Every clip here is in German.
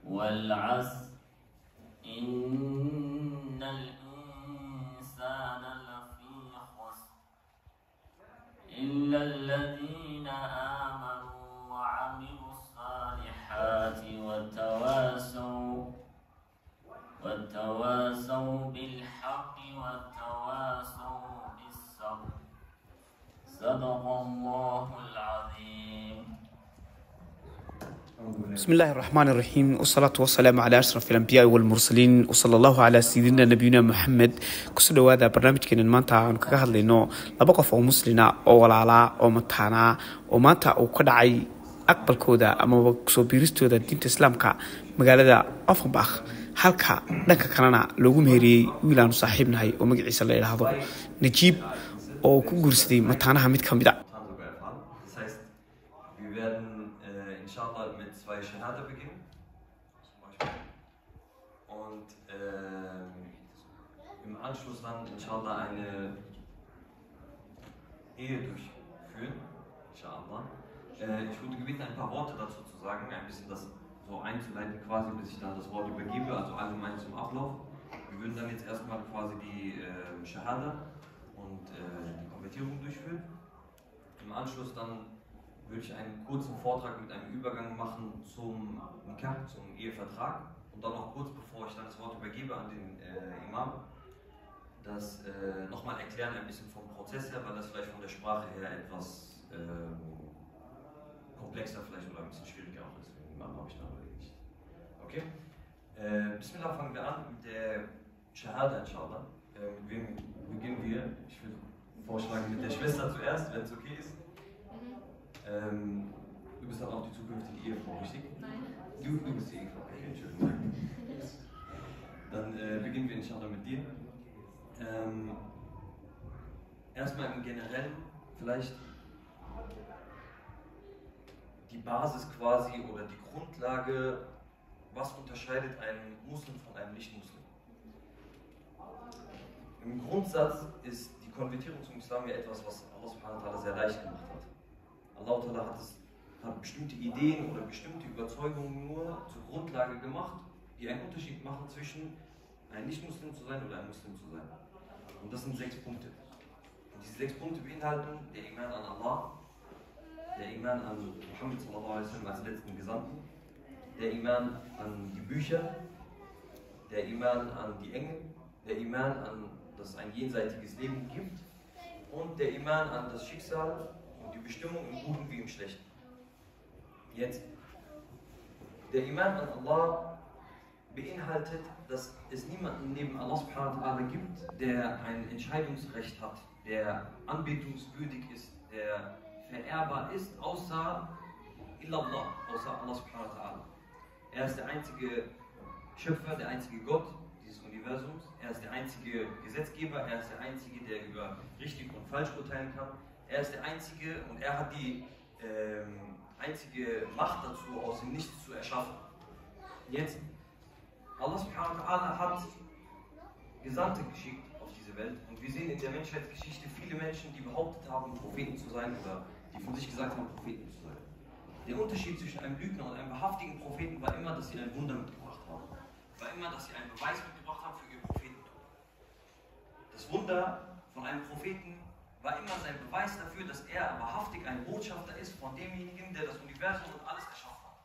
والعصر إن الإنسان لفي خسر إلا الذين آمنوا وعملوا الصالحات وتواصوا بالحق وتواصوا بالصبر صدق الله العظيم. بسم الله الرحمن الرحيم والصلاة والسلام على أشرف الأنبياء والمرسلين وصلى الله على سيدنا نبينا محمد. كسر هذا برنامج كنا مانتا عن كهذا لأنه لبقى أو مسلنا أو ولا أو متانا أو مانتا أو كدعي أقبل كودا أما بكسو بيرستو دا دين الإسلام كا مقالة أفنباخ halka dhanka kalena loogu meheriyey wiilaanu saaxiibnahay oo magaciisa la yidhaahdo Najiib oo ku guursaday mataanaha mid ka mid ah. Das heißt, wir werden inshallah mit 2 Shahada beginnen, zum Beispiel. Und im Anschluss dann inshallah eine Ehe durchführen, inshallah. Ich wurde gebeten, ein paar Worte dazu zu sagen, ein bisschen das so einzuleiten quasi, bis ich dann das Wort übergebe, also allgemein zum Ablauf. Wir würden dann jetzt erstmal quasi die Shahada und die Konvertierung durchführen. Im Anschluss dann würde ich einen kurzen Vortrag mit einem Übergang machen zum Nikah, zum Ehevertrag. Und dann noch kurz, bevor ich dann das Wort übergebe an den Imam, das nochmal erklären ein bisschen vom Prozess her, weil das vielleicht von der Sprache her etwas komplexer vielleicht oder ein bisschen schwieriger auch ist. Den Imam habe ich dann nicht. Okay? Bismillah, fangen wir an mit der Shahada, inshallah. Mit wem beginnen wir? Ich würde vorschlagen mit der Schwester zuerst, wenn es okay ist. Du bist dann auch die zukünftige Ehefrau, richtig? Nein. Du bist die Ehefrau, okay, Entschuldigung. Dann beginnen wir inshallah mit dir. Erstmal im Generellen vielleicht die Basis quasi oder die Grundlage, was unterscheidet einen Muslim von einem Nicht-Muslim. Im Grundsatz ist die Konvertierung zum Islam ja etwas, was Allah subhanahu wa ta'ala sehr leicht gemacht hat. Allah ta'ala hat bestimmte Ideen oder bestimmte Überzeugungen nur zur Grundlage gemacht, die einen Unterschied machen zwischen ein Nicht-Muslim zu sein oder ein Muslim zu sein. Und das sind 6 Punkte. Und diese 6 Punkte beinhalten der Iman an Allah, der Iman an Muhammad sallallahu alaihi wasallam als letzten Gesandten, der Iman an die Bücher, der Iman an die Engel, der Iman an, dass es ein jenseitiges Leben gibt und der Iman an das Schicksal und die Bestimmung im Guten wie im Schlechten. Jetzt, der Iman an Allah beinhaltet, dass es niemanden neben Allah subhanahu wa ta'ala gibt, der ein Entscheidungsrecht hat, der anbetungswürdig ist, der verehrbar ist, außer illallah, außer Allah subhanahu wa ta'ala. Er ist der einzige Schöpfer, der einzige Gott dieses Universums, er ist der einzige Gesetzgeber, er ist der einzige, der über richtig und falsch urteilen kann, er ist der einzige und er hat die einzige Macht dazu, aus dem Nichts zu erschaffen. Jetzt, Allah subhanahu wa ta'ala hat Gesandte geschickt auf diese Welt und wir sehen in der Menschheitsgeschichte viele Menschen, die behauptet haben, Propheten zu sein oder die von sich gesagt haben, Propheten zu sein. Der Unterschied zwischen einem Lügner und einem wahrhaftigen Propheten war immer, dass sie ein Wunder mitgebracht haben. War immer, dass sie einen Beweis mitgebracht haben für ihr Prophetentum. Das Wunder von einem Propheten war immer sein Beweis dafür, dass er wahrhaftig ein Botschafter ist von demjenigen, der das Universum und alles erschaffen hat.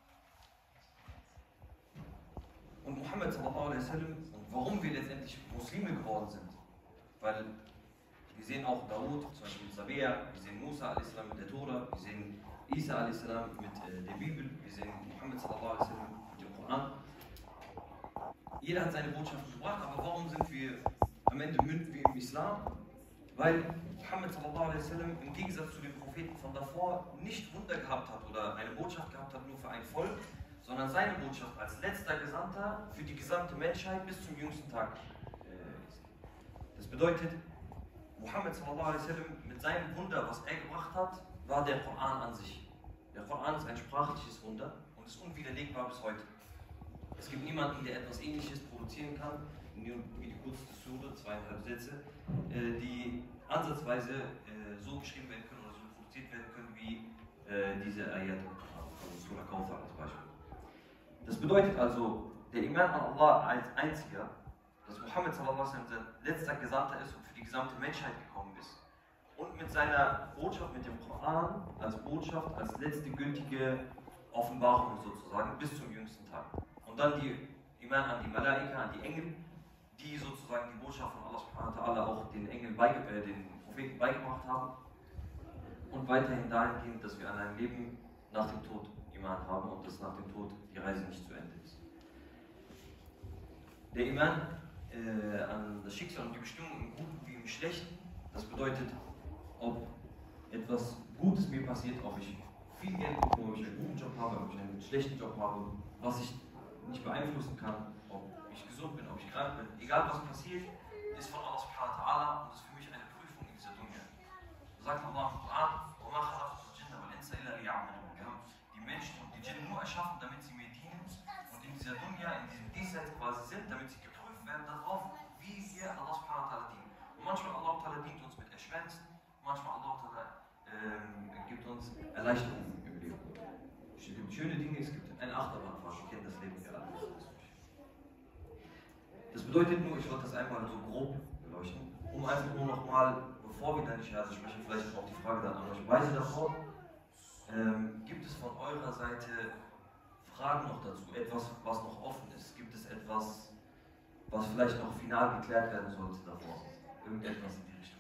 Und Muhammad sallallahu alaihi wasallam, und warum wir letztendlich Muslime geworden sind, weil wir sehen auch Daud, zum Beispiel mit Sabea, wir sehen Musa a.s. mit der Tora, wir sehen Isa a.s. mit der Bibel, wir sehen Muhammad sallallahu alaihi wasallam mit dem Koran. Jeder hat seine Botschaft gebracht, aber warum sind wir am Ende münden wir im Islam? Weil Muhammad sallallahu alaihi wasallam im Gegensatz zu den Propheten von davor nicht Wunder gehabt hat oder eine Botschaft gehabt hat nur für ein Volk, sondern seine Botschaft als letzter Gesandter für die gesamte Menschheit bis zum jüngsten Tag ist. Das bedeutet, Muhammad sallallahu alaihi wasallam mit seinem Wunder, was er gebracht hat, war der Koran an sich. Der Koran ist ein sprachliches Wunder und ist unwiderlegbar bis heute. Es gibt niemanden, der etwas Ähnliches produzieren kann, wie die kurzeste Sure, 2,5 Sätze, die ansatzweise so geschrieben werden können oder so produziert werden können wie diese Ayat, also Surah Kawthar als Beispiel. Das bedeutet also, der Iman an Allah als einziger, dass Muhammad sallallahu alaihi wasallam sein letzter Gesandter ist und für die gesamte Menschheit gekommen ist. Und mit seiner Botschaft, mit dem Koran als Botschaft, als letzte gültige Offenbarung sozusagen bis zum jüngsten Tag. Und dann die Iman an die Malaika, an die Engel, die sozusagen die Botschaft von Allah subhanahu wa ta'ala auch den Engeln, den Propheten beigebracht haben. Und weiterhin dahingehend, dass wir an ein Leben nach dem Tod Iman haben und dass nach dem Tod die Reise nicht zu Ende ist. Der Iman an das Schicksal und die Bestimmung im Guten wie im Schlechten, das bedeutet, ob etwas Gutes mir passiert, ob ich viel Geld bekomme, ob ich einen guten Job habe, ob ich einen schlechten Job habe, was ich nicht beeinflussen kann, ob ich gesund bin, ob ich krank bin, egal was passiert, ist von Allah subhanahu wa ta'ala und ist für mich eine Prüfung in dieser Dunya. So sagt Allah im Koran, wir haben die Menschen und die Djinn nur erschaffen, damit sie mir dienen und in dieser Dunya, in diesem Diesseits quasi sind, damit sie geprüft werden darauf, wie wir Allah subhanahu wa ta'ala dienen. Und manchmal Allah ta'ala dient uns mit Erschwernissen, manchmal Allah ta'ala gibt uns Erleichterungen im Leben. Es gibt schöne Dinge, es gibt eine Achterbahnfahrt, wir kennen das Leben ja alle. Das bedeutet nur, ich wollte das einmal so grob beleuchten, um einfach nur nochmal, bevor wir dann die Shahada sprechen, vielleicht auch die Frage dann an euch beide davor. Gibt es von eurer Seite Fragen noch dazu? Etwas, was noch offen ist? Gibt es etwas, was vielleicht noch final geklärt werden sollte davor? Irgendetwas in die Richtung?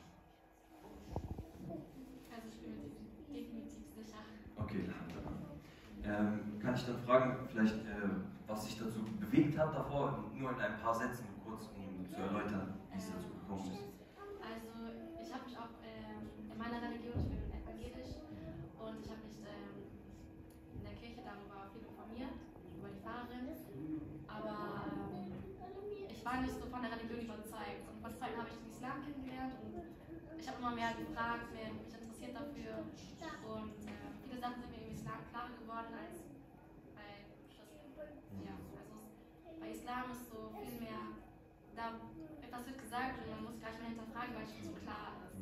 Also ich bin mir definitiv sicher. Okay, kann ich dann fragen, vielleicht, was sich dazu bewegt hat davor, nur in ein paar Sätzen kurz, um zu erläutern, wie es dazu gekommen ist? Also ich habe mich auch in meiner Religion, ich bin evangelisch und ich habe mich in der Kirche darüber viel informiert, über die Pfarrerin, aber ich war nicht so von der Religion überzeugt und vor 2 Jahren habe ich den Islam kennengelernt und ich habe immer mehr gefragt, wer mich interessiert dafür und viele Sachen sind mir im Islam klarer geworden als bei Christen. Ja, also bei Islam ist so viel mehr, da etwas wird gesagt und man muss gleich mal hinterfragen, weil es schon so klar ist.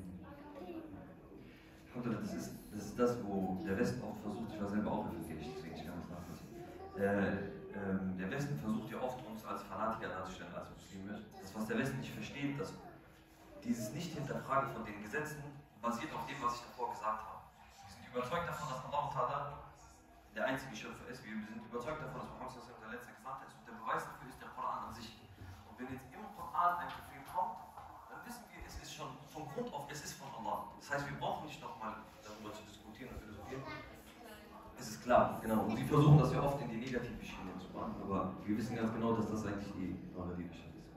Das ist das, wo der Westen oft versucht, ich war selber auch evangelisch, deswegen ich kann das nachvollziehen. Der Westen versucht ja oft, uns als Fanatiker darzustellen, als Muslime. Das, was der Westen nicht versteht, dass dieses Nicht-Hinterfragen von den Gesetzen basiert auf dem, was ich davor gesagt habe. Wir sind überzeugt davon, dass Allah Ta'ala der einzige Schöpfer ist. Wir sind überzeugt davon, dass Muhammad der letzte Gesandte ist. Und der Beweis dafür ist der Koran an sich. Und wenn jetzt im Koran ein Befehl kommt, dann wissen wir, es ist schon von Grund auf, es ist von Allah. Das heißt, wir brauchen nicht nochmal darüber zu diskutieren und philosophieren. Es ist klar, genau. Und sie versuchen das ja oft in die negative Schiene zu machen, aber wir wissen ganz genau, dass das eigentlich die wahre Leidenschaft ist.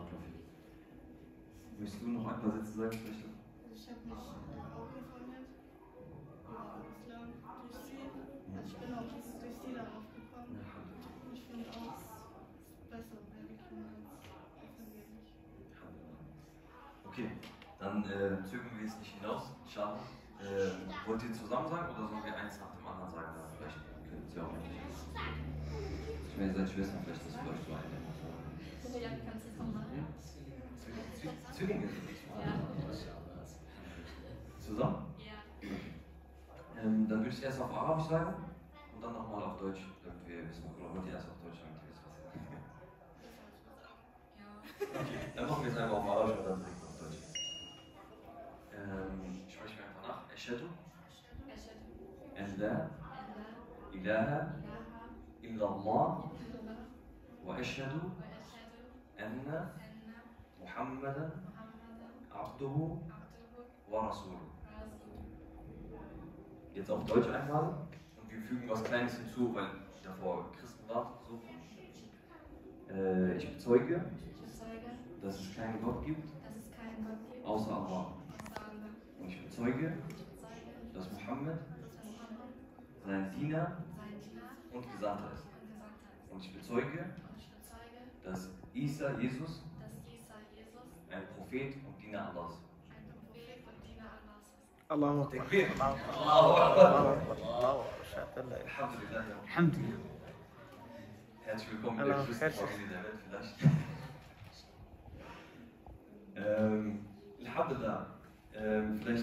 Möchtest du noch ein paar Sätze sagen? Vielleicht? Also ich habe mich auch informiert über Islam durch sie. Also ich bin auch durch sie darauf gekommen. Und ich finde auch, es ist besser Religion als evangelisch. Okay, dann zögern wir es nicht hinaus. Schade. Wollt ihr zusammen sagen oder sollen wir eins nach dem anderen sagen? Ja, vielleicht können Sie auch nicht. Ich meine, ihr seid Schwestern, vielleicht das für euch so eine. Ja, kannst du es noch machen? Zögern wir es. Ja. Zusammen? Ja. Dann würde ich erst auf Arabisch sagen und dann nochmal auf Deutsch, damit wir wissen, oder wollt ihr erst auf Deutsch, damit ihr wisst, was ihr sagt. Ja. Okay, dann machen wir es einfach auf Arabisch und dann direkt auf Deutsch. Ich spreche mir einfach nach. Ashhadu an la ilaha illallah wa ashhadu anna Muhammadan abduhu wa rasuluh. Jetzt auf Deutsch einmal und wir fügen was Kleines hinzu, weil davor Christen war. So. Ich bezeuge, dass es keinen Gott gibt, außer Allah. Und ich bezeuge, dass Muhammad sein Diener und Gesandter ist. Und ich bezeuge, dass Isa, Jesus, ein Prophet und Diener Allahs ist. Allahu Akbar. Takbir. Allahu Akbar. Alhamdulillah. Alhamdulillah. Herzlich willkommen in der größten Familie der Welt vielleicht. Alhamdulillah. Vielleicht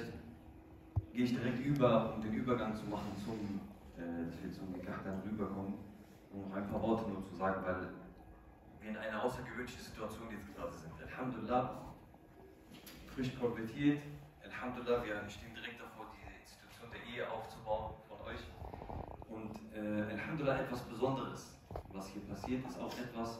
gehe ich direkt über, um den Übergang zu machen, dass wir zum Gekachtan rüberkommen. um noch ein paar Worte nur zu sagen, weil wir in einer außergewöhnlichen Situation jetzt gerade sind. Alhamdulillah, frisch konvertiert. Alhamdulillah, wir stehen direkt davor, diese Institution der Ehe aufzubauen von euch. Und Alhamdulillah, etwas Besonderes, was hier passiert, ist auch etwas,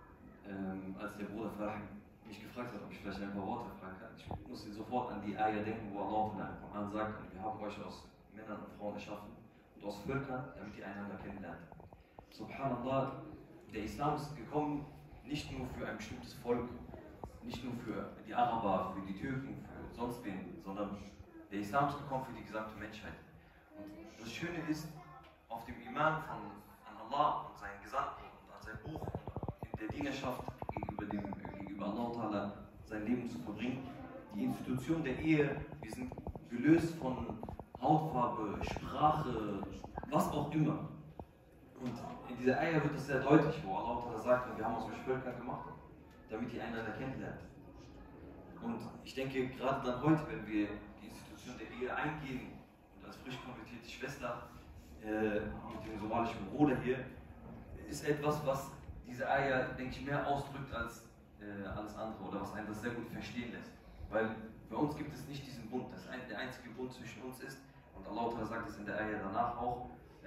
als der Bruder Farah mich gefragt hat, ob ich vielleicht ein paar Worte fragen kann. Ich musste sofort an die Ayah denken, wo Allah in einem Koran sagt, und wir haben euch aus Männern und Frauen erschaffen und aus Völkern, damit ihr einander kennenlernt. Subhanallah, der Islam ist gekommen nicht nur für ein bestimmtes Volk, nicht nur für die Araber, für die Türken, für sonst wen, sondern der Islam ist gekommen für die gesamte Menschheit. Und das Schöne ist, auf dem Iman an Allah und seinen Gesandten und an sein Buch und in der Dienerschaft gegenüber Allah Ta'ala sein Leben zu verbringen, die Institution der Ehe, wir sind gelöst von Hautfarbe, Sprache, was auch immer. Und in dieser Ayah wird es sehr deutlich, wo Allah Ta'ala sagt, wir haben uns durch Völker gemacht, damit ihr einander kennenlernt. Und ich denke, gerade dann heute, wenn wir die Institution der Ehe eingehen und als frisch konvertierte Schwester mit dem somalischen Bruder hier, ist etwas, was diese Ayah, denke ich, mehr ausdrückt als alles andere oder was einen das sehr gut verstehen lässt. Weil bei uns gibt es nicht diesen Bund, das der einzige Bund zwischen uns ist, und Allah sagt es in der Ayah danach auch,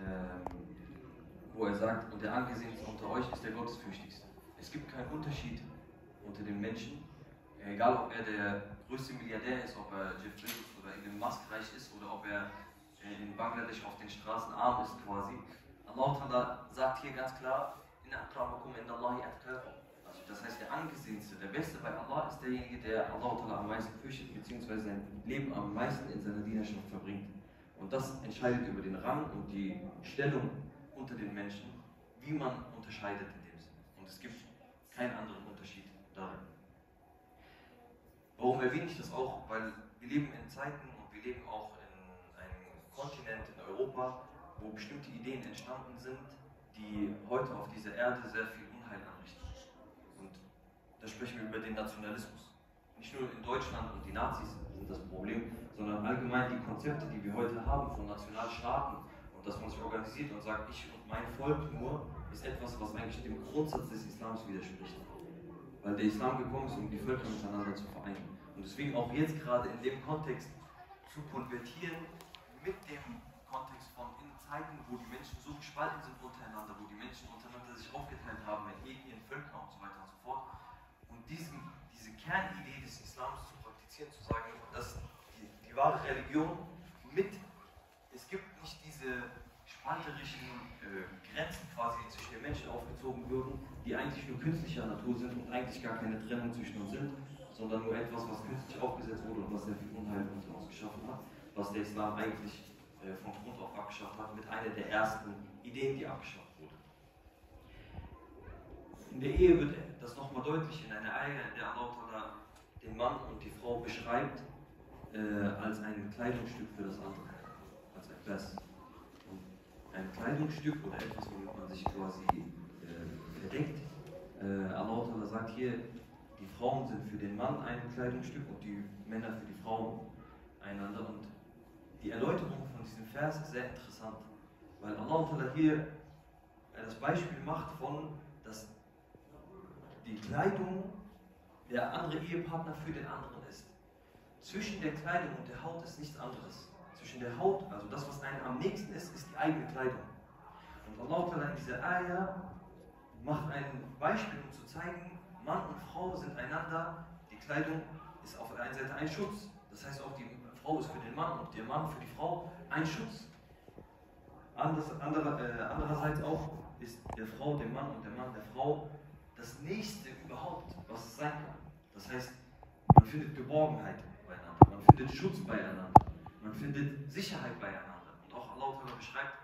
wo er sagt, und der Angesehenste unter euch ist der Gottesfürchtigste. Es gibt keinen Unterschied unter den Menschen, egal ob er der größte Milliardär ist, ob er Jeff Bezos oder Elon Musk reich ist oder ob er in Bangladesch auf den Straßen arm ist quasi. Allah sagt hier ganz klar, Inna akramakum indallahi atqakum. Also das heißt, der Angesehenste, der Beste bei Allah ist derjenige, der Allah am meisten fürchtet, beziehungsweise sein Leben am meisten in seiner Dienerschaft verbringt. Und das entscheidet über den Rang und die Stellung unter den Menschen, wie man unterscheidet in dem Sinne. Und es gibt keinen anderen Unterschied darin. Warum erwähne ich das auch? Weil wir leben in Zeiten und wir leben auch in einem Kontinent in Europa, wo bestimmte Ideen entstanden sind, die heute auf dieser Erde sehr viel Unheil anrichten. Und da sprechen wir über den Nationalismus. Nicht nur in Deutschland und die Nazis sind das Problem, sondern allgemein die Konzepte, die wir heute haben von Nationalstaaten und dass man sich organisiert und sagt, ich und mein Volk nur, ist etwas, was eigentlich dem Grundsatz des Islams widerspricht. Weil der Islam gekommen ist, um die Völker miteinander zu vereinen. Und deswegen auch jetzt gerade in dem Kontext zu konvertieren, mit dem Kontext von in Zeiten, wo die Menschen so gespalten sind untereinander, wo die Menschen untereinander sich aufgeteilt haben in Ethnien, Völker und so weiter und so fort. Und diese Kernidee des Islams zu praktizieren, zu sagen, dass die wahre Religion es gibt nicht diese spalterischen Grenzen quasi, die zwischen den Menschen aufgezogen würden, die eigentlich nur künstlicher Natur sind und eigentlich gar keine Trennung zwischen uns sind, sondern nur etwas, was künstlich aufgesetzt wurde und was sehr viel Unheil unter uns geschaffen hat, was der Islam eigentlich von Grund auf abgeschafft hat, mit einer der ersten Ideen, die abgeschafft wurde. In der Ehe wird das nochmal deutlich in einer Ayah, in der Allah den Mann und die Frau beschreibt als ein Kleidungsstück für das andere, als etwas. Ein Kleidungsstück oder etwas, womit man sich quasi verdeckt. Allah sagt hier, die Frauen sind für den Mann ein Kleidungsstück und die Männer für die Frauen einander. Und die Erläuterung von diesem Vers ist sehr interessant, weil Allah hier das Beispiel macht von, dass die Kleidung der andere Ehepartner für den anderen ist. Zwischen der Kleidung und der Haut ist nichts anderes. Zwischen der Haut, also das, was einem am nächsten ist, ist die eigene Kleidung. Und Allah in dieser Ayah macht ein Beispiel, um zu zeigen, Mann und Frau sind einander, die Kleidung ist auf der einen Seite ein Schutz. Das heißt auch, die Frau ist für den Mann und der Mann für die Frau ein Schutz. Andererseits auch ist der Frau dem Mann und der Mann der Frau das Nächste überhaupt, was es sein kann. Das heißt, man findet Geborgenheit beieinander, man findet Schutz beieinander, man findet Sicherheit beieinander. Und auch Allah beschreibt,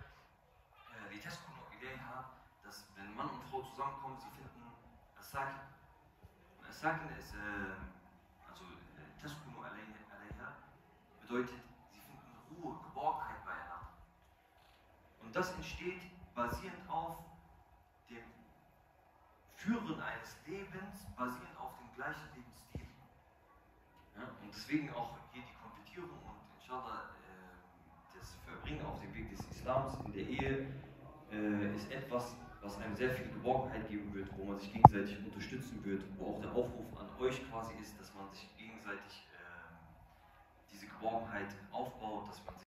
dass wenn Mann und Frau zusammenkommen, sie finden As-Sakin. As-Sakin ist, also Taskunu alayha, bedeutet, sie finden Ruhe, Geborgenheit beieinander. Und das entsteht basierend auf dem Führen eines Lebens, basierend auf dem gleichen Lebensstil. Ja, und deswegen auch hier die Konvertierung und inshallah das Verbringen auf dem Weg des Islams in der Ehe ist etwas, was einem sehr viel Geborgenheit geben wird, wo man sich gegenseitig unterstützen wird, wo auch der Aufruf an euch quasi ist, dass man sich gegenseitig diese Geborgenheit aufbaut, dass man